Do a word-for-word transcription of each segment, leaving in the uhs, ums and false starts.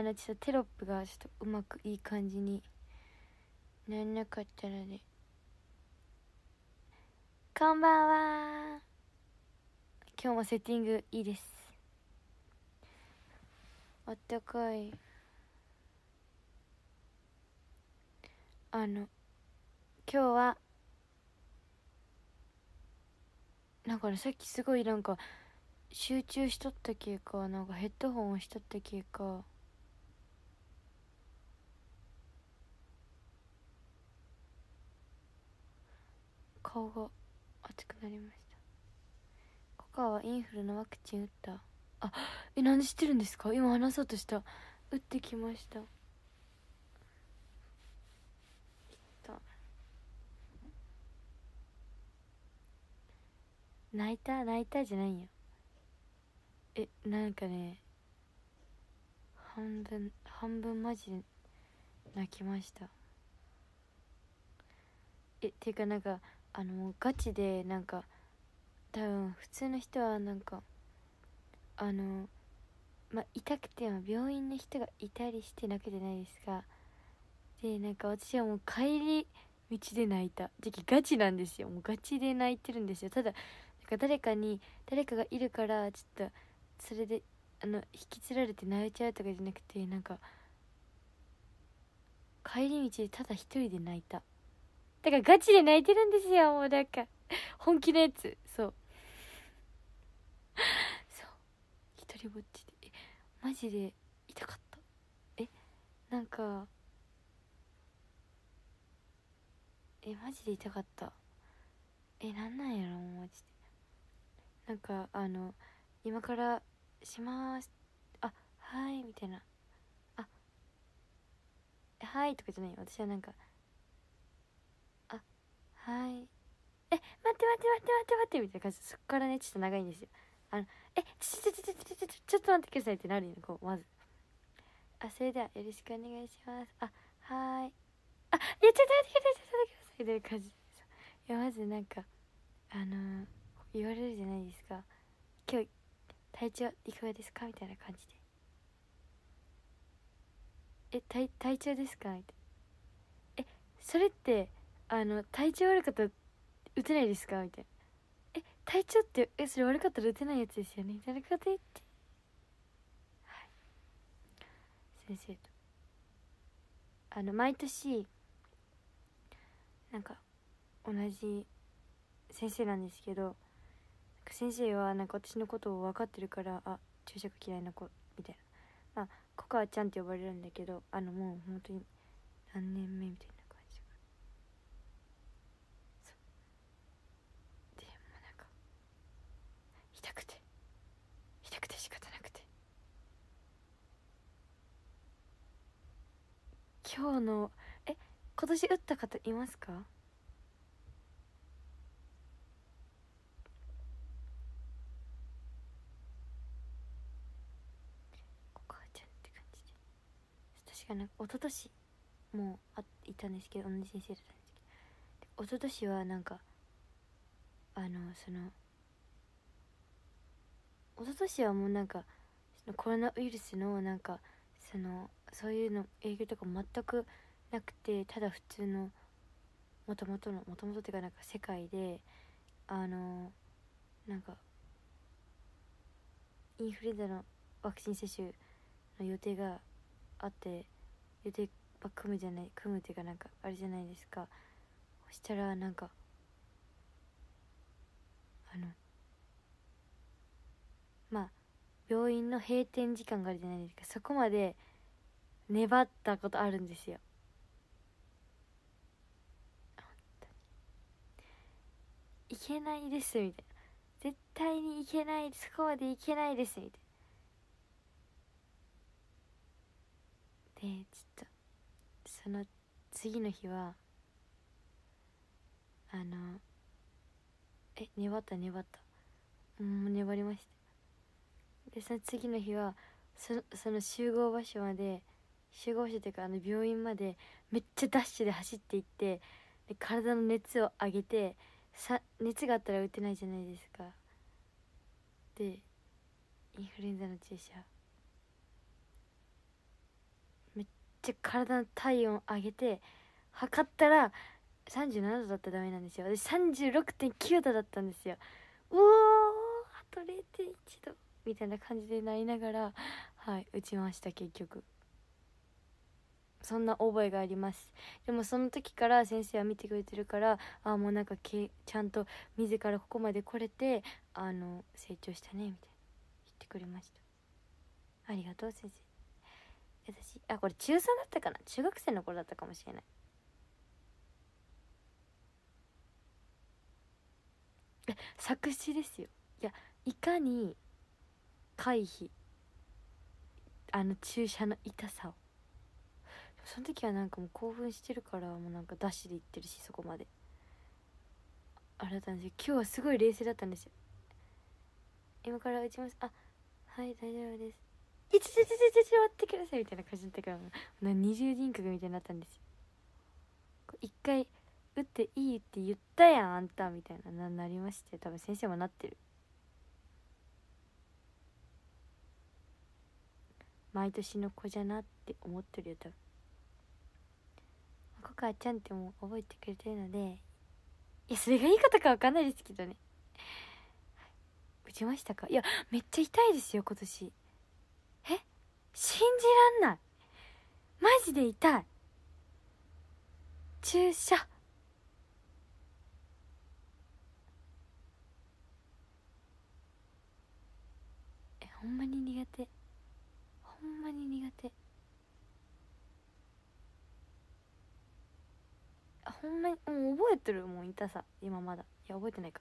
のちょっとテロップがちょっとうまくいい感じになんなかったので、こんばんは。今日もセッティングいいです。あったかい。あの今日はなんかね、さっきすごいなんか集中しとったけか、なんかヘッドホンをしとったけか、顔が熱くなりました。コカはインフルのワクチン打った？あ、え、なんで知ってるんですか？今話そうとした。打ってきました。泣いた泣いたじゃないんよ。え、なんかね、半分半分マジで泣きました。え、ていうかなんかあのもうガチでなんか多分普通の人はなんかあのまあ痛くても病院の人がいたりして泣くじゃないですか。でなんか私はもう帰り道で泣いた時期ガチなんですよ。もうガチで泣いてるんですよ。ただなんか誰かに誰かがいるからちょっとそれであの引きつられて泣いちゃうとかじゃなくて、なんか帰り道でただ一人で泣いた。だからガチで泣いてるんですよ。もうなんか本気のやつ。そうそう一人ぼっちで、えマジで痛かった。えなんかえマジで痛かった。えなんなんやろマジで。なんかあの今からします、あはいみたいな、あはいとかじゃないよ。私はなんかあはい、え待って待って待って待って待ってみたいな感じで、そっからねちょっと長いんですよ。あのえちょちょちょちょちょちょちょっと待ってくださいってなるよ。こうまず、あそれではよろしくお願いします、あはーい、あいやちょっと待ってくださいちょっと待ってくださいみたいな感じでさ、いやまずなんかあのー、言われるじゃないですか。今日体調いかがですかみたいな感じで、え体体調ですかみたいな、えそれってあの体調悪かったら打てないですかみたいな、え体調ってえそれ悪かったら打てないやつですよねみたいなこと言って、はい、先生とあの毎年なんか同じ先生なんですけど、先生はなんか私のことを分かってるから、あ注射が嫌いな子みたいな、まあココアちゃんって呼ばれるんだけど、あのもう本当に何年目みたいな感じ。そうでもうなんか痛くて痛くて仕方なくて、今日のえ今年打った方いますか？ココアちゃんって感じで、確かなんか一昨年もうあいたんですけど、同じ先生だったんですけど、一昨年はなんかあのその一昨年はもうなんかそのコロナウイルスのなんかそのそういうの営業とか全くなくて、ただ普通のもともとのもともとっていうかなんか世界であのなんかインフルエンザのワクチン接種の予定があって、予定ば組むじゃない組むっていうかなんかあれじゃないですか。そしたらなんかあのまあ病院の閉店時間があるじゃないですか。そこまで粘ったことあるんですよ。いけないですみたいな、絶対にいけない、そこまでいけないですみたいなで、ちょっとその次の日はあのえ粘った粘ったうん粘りました。でその次の日はそのその集合場所まで、集合場所っていうかあの病院までめっちゃダッシュで走っていって、で体の熱を上げて、さ熱があったら打てないじゃないですか。でインフルエンザの注射ちゃ体の体温上げて測ったらさんじゅうななどだったらダメなんですよ。私 さんじゅうろくてんきゅうどだったんですよ。うおー、あと れいてんいちどみたいな感じでなりながら、はい打ちました。結局そんな覚えがあります。でもその時から先生は見てくれてるから、あもうなんかけちゃんと自らここまで来れてあの成長したねみたいな言ってくれました。ありがとう先生。私あこれ中さんだったかな、中学生の頃だったかもしれない。え作詞ですよ。いやいかに回避あの注射の痛さを、その時はなんかもう興奮してるからもうなんかダッシュで行ってるし、そこまであれだったんですよ。今日はすごい冷静だったんですよ。今から打ちます、あはい大丈夫です、いちちちちちち待ってくださいみたいな感じだったから、もう二重人格みたいになったんですよ。一回打っていいって言ったやんあんたみたいなななりまして、多分先生もなってる。毎年の子じゃなって思ってるよ多分。コカちゃんってもう覚えてくれてるので、いやそれがいいことかわかんないですけどね。打ちましたか？いやめっちゃ痛いですよ今年。え信じらんない、マジで痛い。注射えほんまに苦手、ほんまに苦手。あほんまにもう覚えてるもん痛さ今まだ。いや覚えてないか。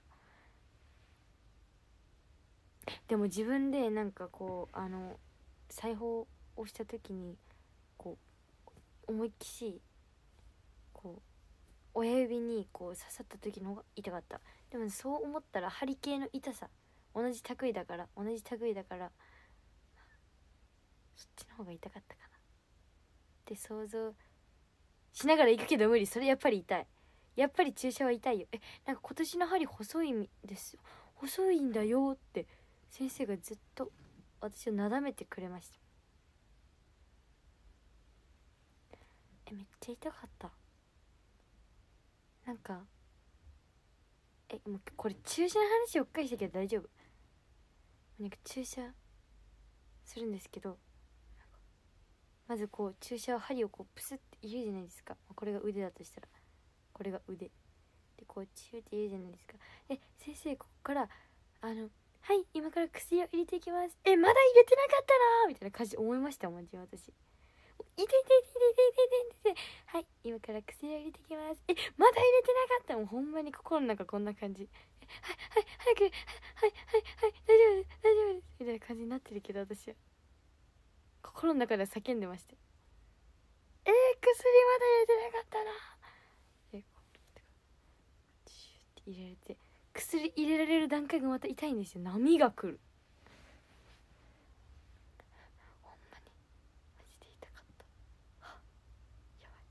でも自分でなんかこうあの裁縫をした時にこう思いっきしこう親指にこう刺さった時の方が痛かった。でもそう思ったら針系の痛さ同じ類だから同じ類だからそっちの方が痛かったかなって想像しながら行くけど無理。それやっぱり痛い。やっぱり注射は痛いよ。えなんか今年の針細いんですよ、細いんだよって先生がずっと私をなだめてくれました。えめっちゃ痛かった。なんかえもうこれ注射の話をっかりしたけど大丈夫？なんか注射するんですけど、まずこう注射を針をこうプスって入れるじゃないですか。これが腕だとしたらこれが腕でこうチューって入れるじゃないですか。で先生ここからあのはい今から薬を入れていきます。えまだ入れてなかったなみたいな感じで思いましたもん自分私。いていていていていていていていてはい今から薬を入れていきます。えまだ入れてなかった。もうほんまに心の中こんな感じ。はいはい早くはいはいはい大丈夫です大丈夫ですみたいな感じになってるけど、私は心の中では叫んでました。えー、薬まだ入れてなかったな。でこうチューって入れられて薬入れられる段階がまた痛いんですよ。波が来る。ほんまにマジで痛かった。はやばい。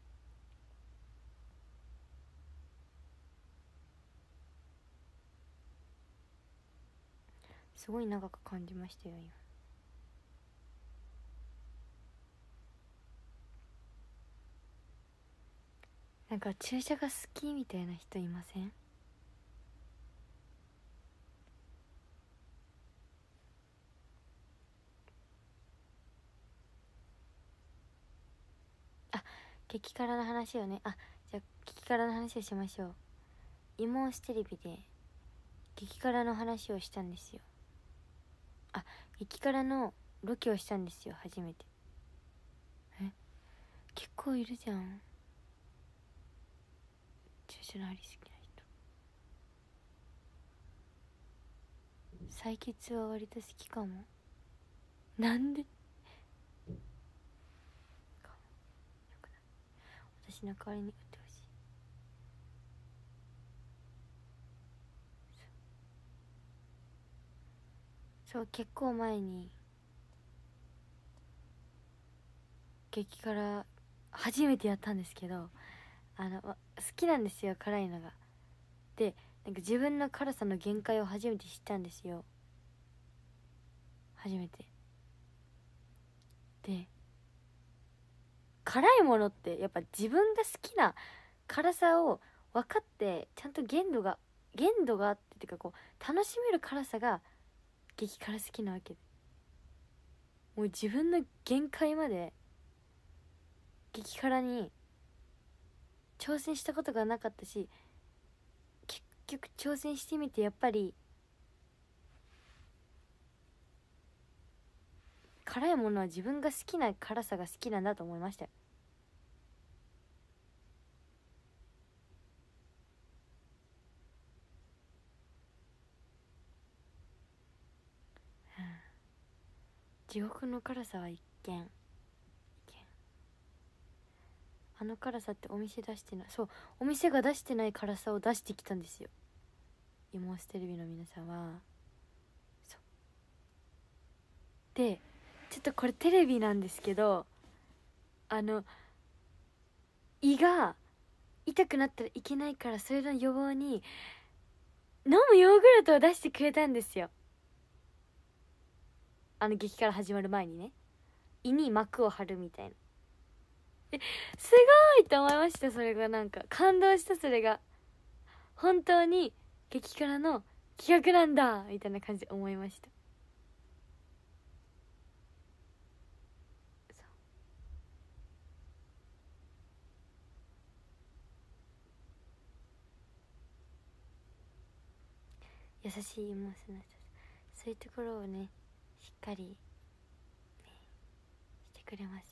すごい長く感じましたよ今。なんか注射が好きみたいな人いません？あ激辛の話をね、あじゃあ激辛の話をしましょう。芋押しテレビで激辛の話をしたんですよ。あ激辛のロケをしたんですよ初めて。え結構いるじゃん注射のあり好きな人。採血は割と好きかも。なんで私の代わりに打ってほしい。そう結構前に激辛初めてやったんですけど、あの好きなんですよ辛いのが。でなんか自分の辛さの限界を初めて知ったんですよ。初めてで辛いものってやっぱ自分が好きな辛さを分かってちゃんと限度が限度があってっていうかこう楽しめる辛さが激辛好きなわけで、もう自分の限界まで激辛に挑戦したことがなかったし、結局挑戦してみてやっぱり辛いものは自分が好きな辛さが好きなんだと思いましたよ。地獄の辛さは一見一見あの辛さってお店出してない、そうお店が出してない辛さを出してきたんですよ。イモーステレビの皆さんはそうで、ちょっとこれテレビなんですけど、あの胃が痛くなったらいけないから、それの予防に飲むヨーグルトを出してくれたんですよ。あの激辛始まる前にね、胃に膜を張るみたいな。え、すごいと思いました。それがなんか感動した。それが本当に激辛の企画なんだみたいな感じで思いました。優しいイモーショナル、そういうところをねしっかり、ね、してくれますよね。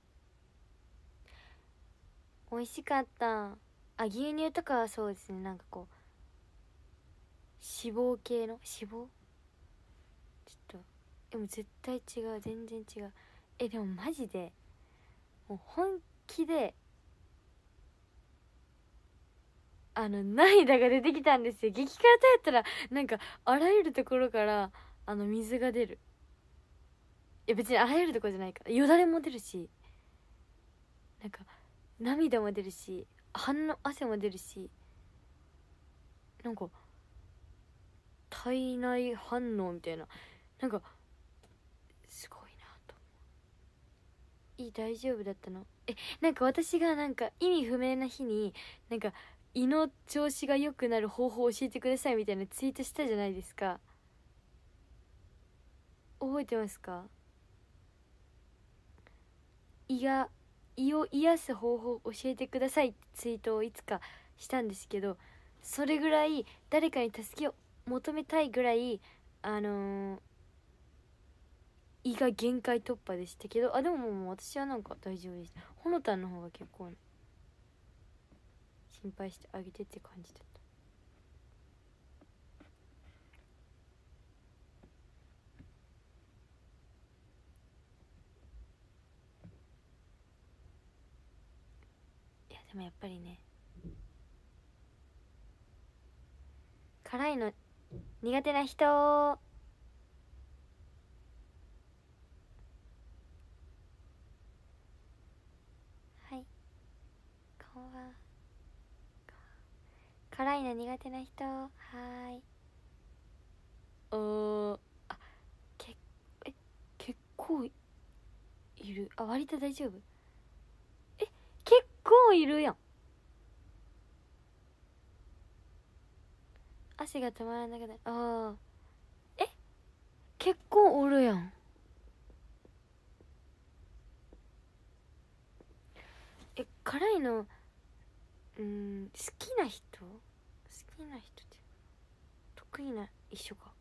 美味しかった。あ、牛乳とかはそうですね、なんかこう脂肪系の脂肪ちょっと、でも絶対違う、全然違う。え、でもマジでもう本気であの涙が出てきたんですよ。激辛とやったらなんかあらゆるところからあの水が出る。いや別にあらゆるところじゃないから、よだれも出るし、なんか涙も出るし、反応汗も出るし、なんか体内反応みたいな、なんかすごいなと。いい、大丈夫だったの？え、なんか私がなんか意味不明な日になんか胃の調子が良くなる方法を教えてくださいみたいなツイートしたじゃないですか。覚えてますか？胃が胃を癒す方法を教えてくださいってツイートをいつかしたんですけど、それぐらい誰かに助けを求めたいぐらいあのー、胃が限界突破でしたけど、あでももう私はなんか大丈夫でした。ほのたんの方が結構、ね、心配してあげてって感じだった。いやでもやっぱりね、辛いの苦手な人、はい、こんばんは。辛いの苦手な人、はーい。おー、あ、けえ結構いる。あ、割と大丈夫。え、結構いるやん。汗が止まらなくなる。ああ、え、結構おるやん。え、辛いの、うん、好きな人好きな人って得意な一緒か。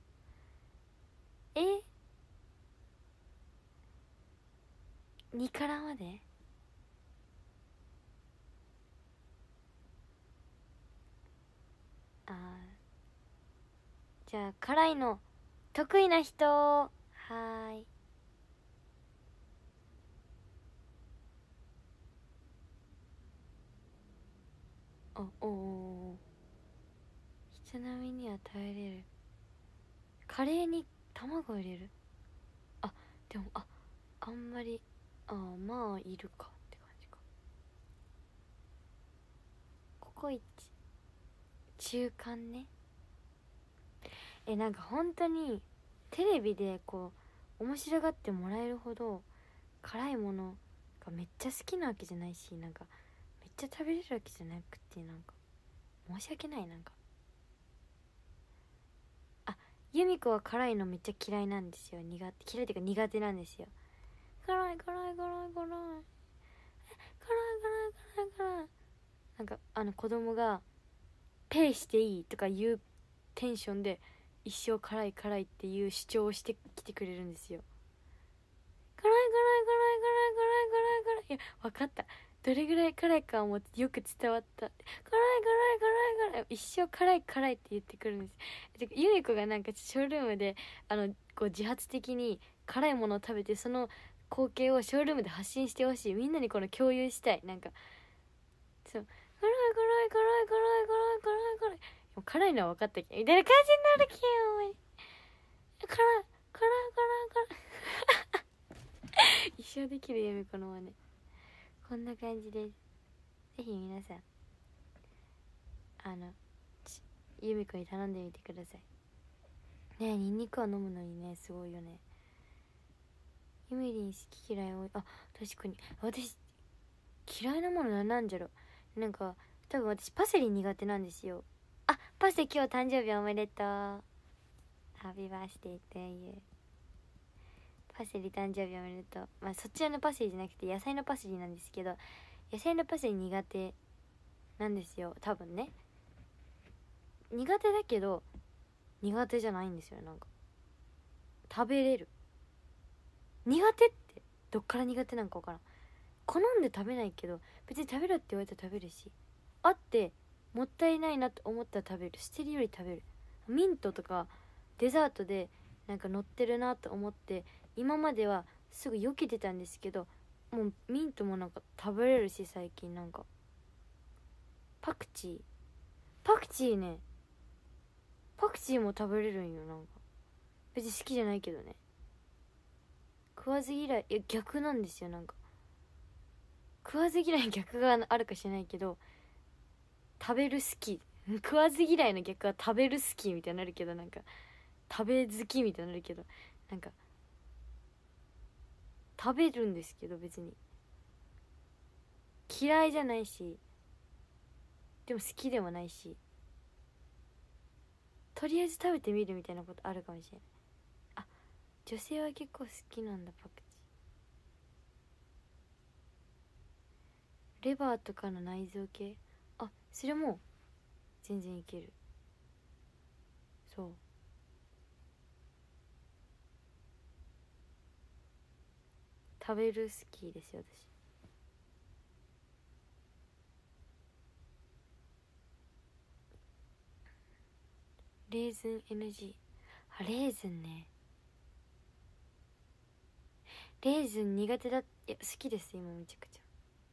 え、に辛まで。あー、じゃあ辛いの得意な人、はーい。あ、おお、人並みには耐えれる。カレーに卵入れる。あ、でもああんまり、あーまあいるかって感じか。ココイチ中間ね。え、なんか本当にテレビでこう面白がってもらえるほど辛いものかめっちゃ好きなわけじゃないし、なんかめっちゃ食べれるわけじゃなくて、なんか申し訳ない。なんかあ、由美子は辛いのめっちゃ嫌いなんですよ。苦手、嫌いっていうか苦手なんですよ。辛い辛い辛い辛い辛い辛い辛い辛い。なんかあの子供がペイしていいとかいうテンションで一生辛い辛いっていう主張をしてきてくれるんですよ。辛い辛い辛い辛い辛い辛い辛い辛い。いや分かった、どれぐらい辛いかはもうよく伝わった。辛い辛い辛い辛い、一生辛い辛いって言ってくるんです。ゆみ子がなんかショールームであのこう自発的に辛いものを食べて、その光景をショールームで発信してほしい。みんなにこの共有したい。なんかそう辛い辛い辛い辛い辛い辛い辛い、もう辛いのは分かったけどみたいな感じになるけよ。お前辛い辛い辛い辛い一生できるゆみ子の真似、こんな感じです。ぜひ皆さんあのゆみ子に頼んでみてくださいね。えニンニクは飲むのにね、すごいよね。ゆみりん好き嫌い多い。あ、確かに私嫌いなものなんなんじゃろ。なんか多分私パセリ苦手なんですよ。あ、パセ今日誕生日おめでとう。ハッピーバースデートゥーユー。パセリ誕生日おめでとう。まあそちらのパセリじゃなくて野菜のパセリなんですけど、野菜のパセリ苦手なんですよ多分ね。苦手だけど苦手じゃないんですよ。なんか食べれる。苦手ってどっから苦手なんか分からん。好んで食べないけど別に食べろって言われたら食べるし、あってもったいないなと思ったら食べる。捨てるより食べる。ミントとかデザートでなんか乗ってるなと思って今まではすぐ避けてたんですけど、もうミントもなんか食べれるし、最近なんかパクチーパクチーね、パクチーも食べれるんよ。なんか別に好きじゃないけどね、食わず嫌い。いや逆なんですよ。なんか食わず嫌い逆があるか知らないけど食べる好き、食わず嫌いの逆は食べる好きみたいになるけど、なんか食べ好きみたいになるけど、なんか食べるんですけど別に嫌いじゃないし、でも好きでもないし、とりあえず食べてみるみたいなことあるかもしれない。あ、女性は結構好きなんだパクチー。レバーとかの内臓系、あ、それも全然いける。そう食べる好きですよ私。レーズン エヌジー。 あ、レーズンね、レーズン苦手だ。いや好きです今めちゃくちゃ。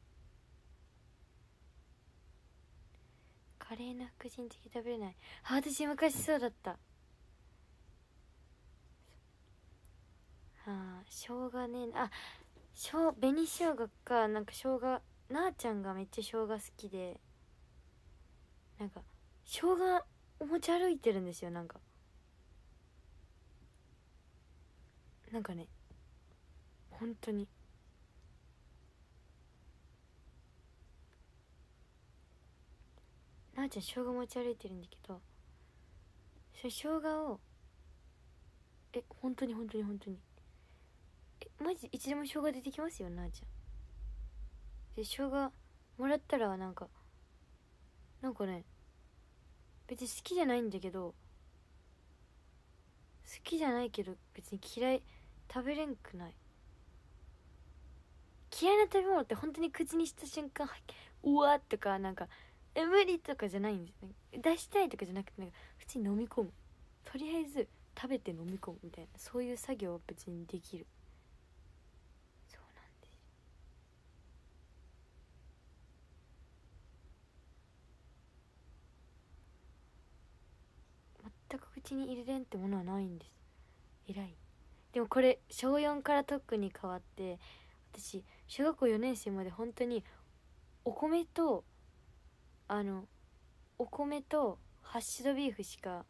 カレーな福神漬け食べれない。あ、私昔そうだった。あ、生姜ね。あ、しょう紅生姜か。なんか生姜、なあちゃんがめっちゃ生姜好きで、なんか生姜お持ち歩いてるんですよ。なんかなんかね本当になあちゃん生姜持ち歩いてるんだけど、それ生姜をえ本当に本当に本当にえマジいつでも生姜出てきますよなあちゃん。で生姜もらったらなんかなんかね別に好きじゃないんだけど、好きじゃないけど別に嫌い、食べれんくない。嫌いな食べ物って本当に口にした瞬間うわーとかなんかえ無理とかじゃないんですね。出したいとかじゃなくて、なんか普通に飲み込む、とりあえず食べて飲み込むみたいな、そういう作業は別にできる。そうなんです。全く口に入れれんってものはないんです。偉い。でもこれ小よんから特に変わって、私小学校よねん生まで本当にお米とあのお米とハッシュドビーフしか、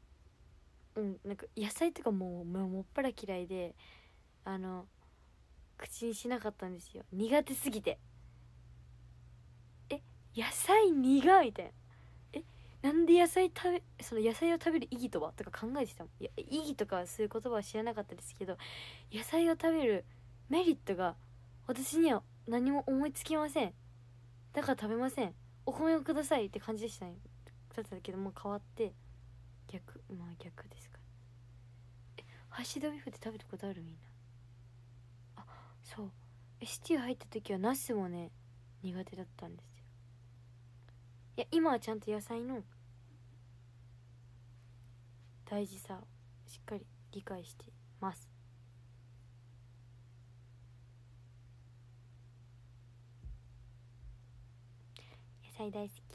うん、なんか野菜とかもうもうもっぱら嫌いで、あの口にしなかったんですよ、苦手すぎて。え野菜苦みたいな、えなんで野菜食べその野菜を食べる意義とはとか考えてたもん。いや意義とかそういう言葉は知らなかったですけど、野菜を食べるメリットが私には何も思いつきません。だから食べません。お米をくださいって感じでしたね。だったけどもう変わって逆、まあ逆ですかね。えハッシュドビーフって食べたことある？みんな。あ、そうえシチュー入った時はナスもね苦手だったんですよ。いや今はちゃんと野菜の大事さをしっかり理解してます。野菜大好き。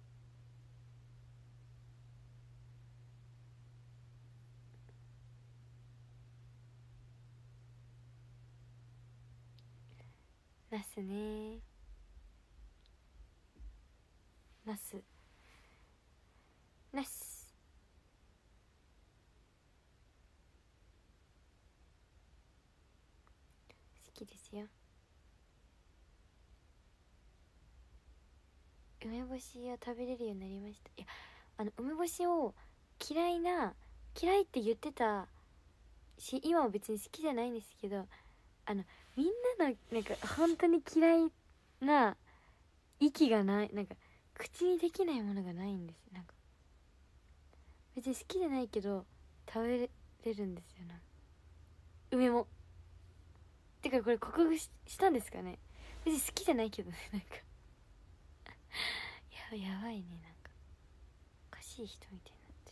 ナスね、ナスナス好きですよ。梅干しを食べれるようになりました。いやあの梅干しを嫌いな嫌いって言ってたし今は別に好きじゃないんですけど、あのみんなのなんか本当に嫌いな息がない、なんか口にできないものがないんです。なんか別に好きじゃないけど食べれるんですよ。な梅もてかこれ克服 し, したんですかね。別に好きじゃないけどね、なんかや, やばいね、なんかおかしい人みたいになってる。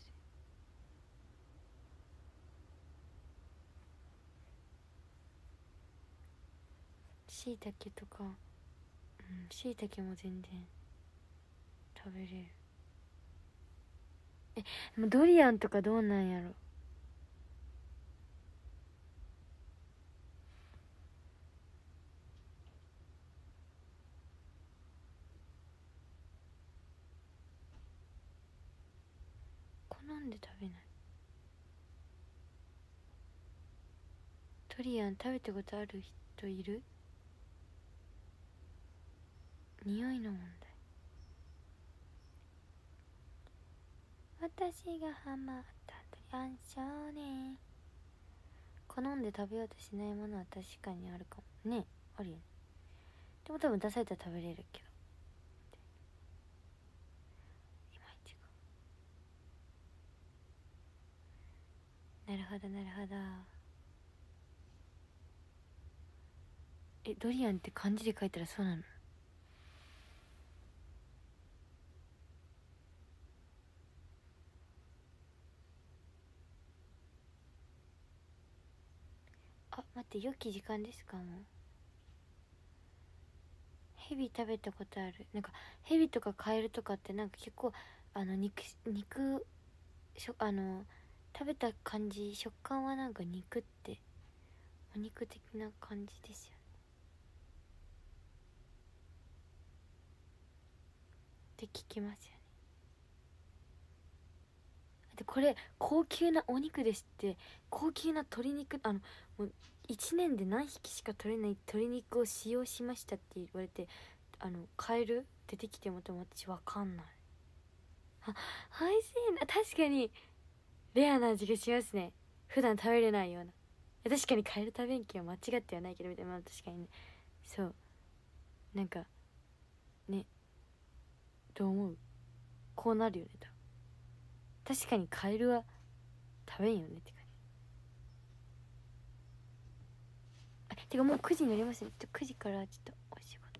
しいたけとか、うんしいたけも全然食べれる。えでもドリアンとかどうなんやろ。好んで食べない。ドリアン食べたことある人いる？匂いの問題。私がハマったドリアン少年。好んで食べようとしないものは確かにあるかもね。あるよね。でも多分出されたら食べれるけどいまいちか。なるほどなるほど。えドリアンって漢字で書いたらそうなの？あ待って良き時間ですか？もうヘビ食べたことある。なんかヘビとかカエルとかってなんか結構あの肉肉しょあの食べた感じ食感はなんか肉ってお肉的な感じですよねって聞きますよね。でこれ高級なお肉ですって。高級な鶏肉、あのもういちねんで何匹しか取れない鶏肉を使用しましたって言われて、あのカエル出てきてもでも私わかんない。あ美味しいな。確かにレアな味がしますね。普段食べれないような。確かにカエル食べんけは間違ってはないけどみたいな、まあ、確かにね。そうなんかね、どう思う？こうなるよね多分。確かにカエルは食べんよねって感じ。あてかもうくじになりますね。ちょくじからちょっとお仕事がね、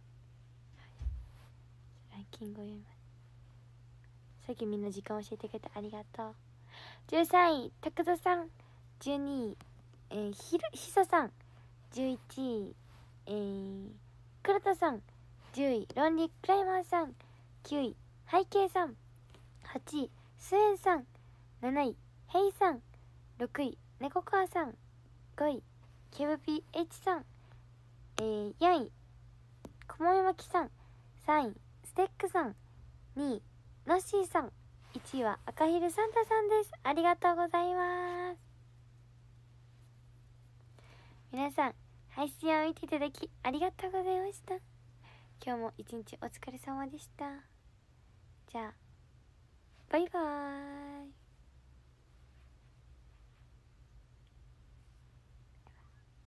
はい、ランキングを読みます。さっきみんな時間教えてくれてありがとう。じゅうさんい拓人さん、じゅうにい、えー、ひるひささん、じゅういちい、えー、黒田さん、じゅういロンリークライマーさん、きゅうい背景さん、はちいスエンさん、なないヘイさん、ろくい猫川さん、ごいケブピーエイチさん、えー、よんいこもめまきさん、さんいステックさん、にいノッシーさん、いちいは赤ひるサンタさんです。ありがとうございます。皆さん配信を見ていただきありがとうございました。今日も一日お疲れ様でした。じゃあバイバーイ。